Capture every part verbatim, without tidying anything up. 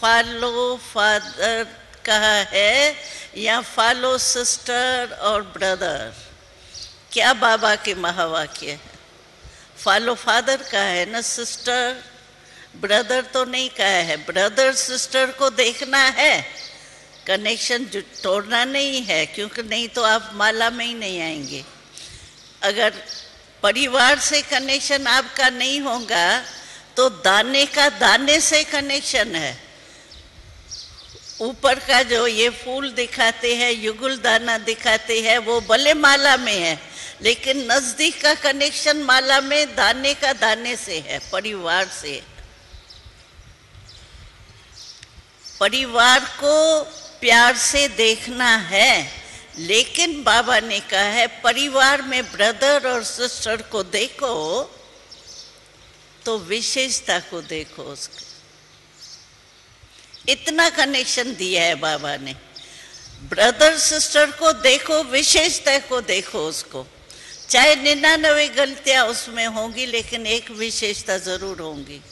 Follow father कहा है या फॉलो सिस्टर और ब्रदर? क्या बाबा के महावाक्य है? फॉलो फादर कहा है ना, सिस्टर ब्रदर तो नहीं कहा है। ब्रदर सिस्टर को देखना है, कनेक्शन जो तोड़ना नहीं है, क्योंकि नहीं तो आप माला में ही नहीं आएंगे। अगर परिवार से कनेक्शन आपका नहीं होगा तो दाने का दाने से कनेक्शन है। ऊपर का जो ये फूल दिखाते हैं, युगल दाना दिखाते हैं, वो भले माला में है, लेकिन नजदीक का कनेक्शन माला में दाने का दाने से है, परिवार से। परिवार को प्यार से देखना है, लेकिन बाबा ने कहा है परिवार में ब्रदर और सिस्टर को देखो तो विशेषता को देखो उसके। इतना कनेक्शन दिया है बाबा ने। ब्रदर सिस्टर को देखो, विशेषता को देखो उसको। चाहे निन्यानवे गलतियां उसमें होंगी, लेकिन एक विशेषता जरूर होंगी।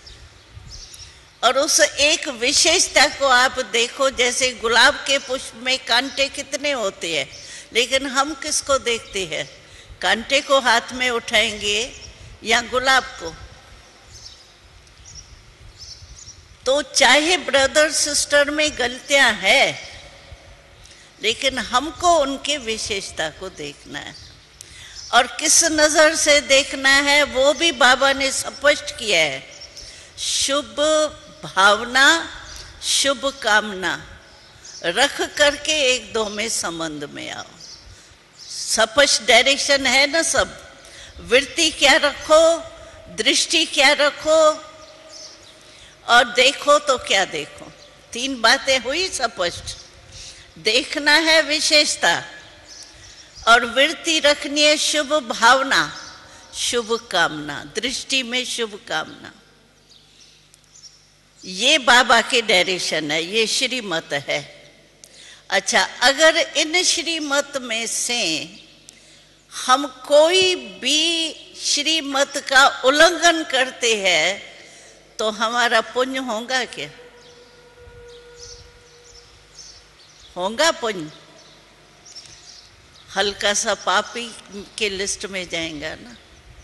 और उस एक विशेषता को आप देखो। जैसे गुलाब के पुष्प में कांटे कितने होते हैं, लेकिन हम किसको देखते हैं? कांटे को हाथ में उठाएंगे या गुलाब को? तो चाहे ब्रदर सिस्टर में गलतियां हैं, लेकिन हमको उनके विशेषता को देखना है। और किस नजर से देखना है वो भी बाबा ने स्पष्ट किया है। शुभ भावना, शुभ कामना रख करके एक दो में संबंध में आओ। स्पष्ट डायरेक्शन है ना सब। वृत्ति क्या रखो, दृष्टि क्या रखो, और देखो तो क्या देखो। तीन बातें हुई स्पष्ट। देखना है विशेषता, और वृत्ति रखनी है शुभ भावना, शुभ कामना, दृष्टि में शुभ कामना। ये बाबा के डायरेक्शन है, ये श्रीमत है। अच्छा, अगर इन श्रीमत में से हम कोई भी श्रीमत का उल्लंघन करते हैं तो हमारा पुण्य होगा क्या? होगा पुण्य? हल्का सा पापी के लिस्ट में जाएगा ना।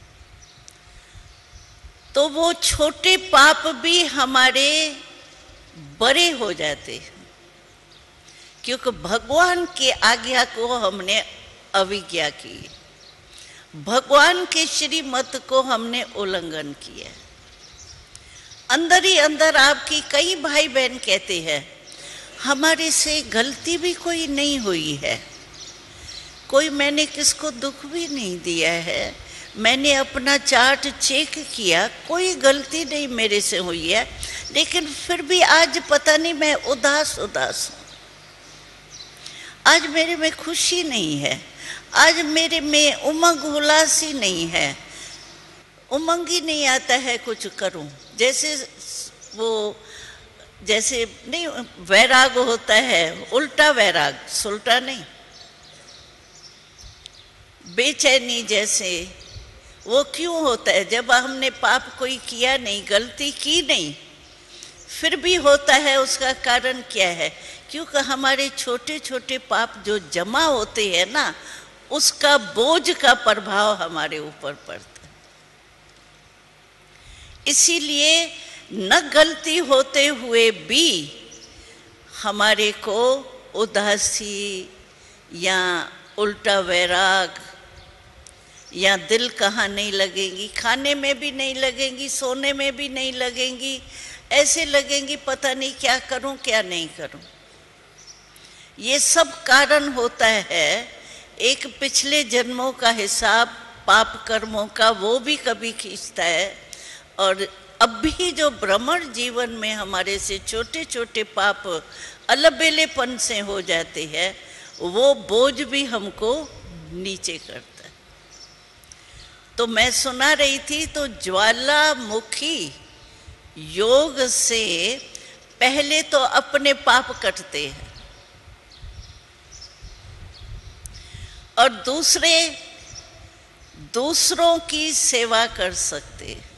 तो वो छोटे पाप भी हमारे बड़े हो जाते, क्योंकि भगवान की आज्ञा को हमने अवज्ञा की, भगवान के श्रीमत को हमने उल्लंघन किया। अंदर ही अंदर आपकी कई भाई बहन कहते हैं हमारे से गलती भी कोई नहीं हुई है, कोई मैंने किसको दुख भी नहीं दिया है, मैंने अपना चार्ट चेक किया, कोई गलती नहीं मेरे से हुई है, लेकिन फिर भी आज पता नहीं मैं उदास उदास हूँ, आज मेरे में खुशी नहीं है, आज मेरे में उमंग उल्लास ही नहीं है, उमंग ही नहीं आता है कुछ करूं। जैसे वो जैसे नहीं वैराग होता है, उल्टा वैराग, सुलटा नहीं, बेचैनी जैसे। वो क्यों होता है? जब हमने पाप कोई किया नहीं, गलती की नहीं, फिर भी होता है। उसका कारण क्या है? क्योंकि हमारे छोटे छोटे पाप जो जमा होते हैं ना, उसका बोझ का प्रभाव हमारे ऊपर पड़ता है। इसीलिए न गलती होते हुए भी हमारे को उदासी या उल्टा वैराग या दिल कहाँ नहीं लगेंगी, खाने में भी नहीं लगेंगी, सोने में भी नहीं लगेंगी, ऐसे लगेंगी पता नहीं क्या करूं क्या नहीं करूं। ये सब कारण होता है एक पिछले जन्मों का हिसाब, पाप कर्मों का, वो भी कभी खींचता है। और अब भी जो भ्रमण जीवन में हमारे से छोटे छोटे पाप अलबेलेपन से हो जाते हैं, वो बोझ भी हमको नीचे करता है। तो मैं सुना रही थी, तो ज्वालामुखी योग से पहले तो अपने पाप कटते हैं और दूसरे दूसरों की सेवा कर सकते हैं।